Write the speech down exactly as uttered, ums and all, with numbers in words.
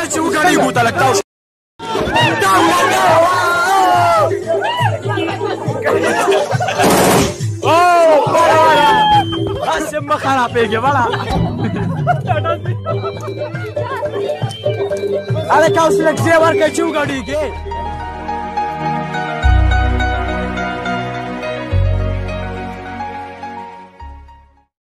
نه چې وګڼېږو ته لږ تاو هسې مه خرابېږې بله هلکه اوس لږ ځای ورکړئ چې وګڼېږې